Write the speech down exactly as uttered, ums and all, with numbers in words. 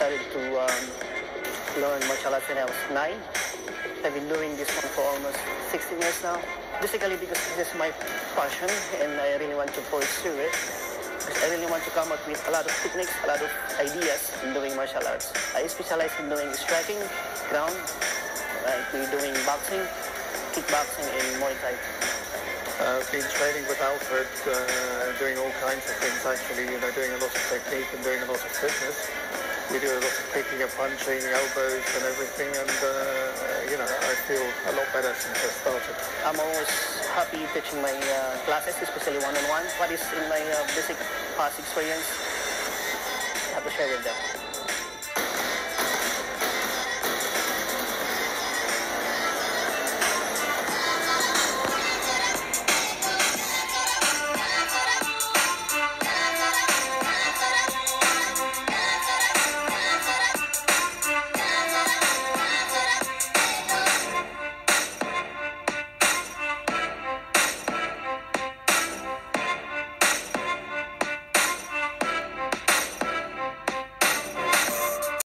started to um, learn martial arts when I was nine. I've been doing this one for almost sixteen years now. Basically because this is my passion and I really want to pursue it. I really want to come up with a lot of techniques, a lot of ideas in doing martial arts. I specialize in doing striking, ground, like we're doing boxing, kickboxing, and Muay Thai. Uh, I've been training with Alfred, uh, doing all kinds of things actually, you know, doing a lot of technique and doing a lot of fitness. We do a lot of kicking and punching, elbows and everything, and, uh, you know, I feel a lot better since I started. I'm always happy teaching my uh, classes, especially one-on-one. What is in my uh, basic past experience, I have to share with them.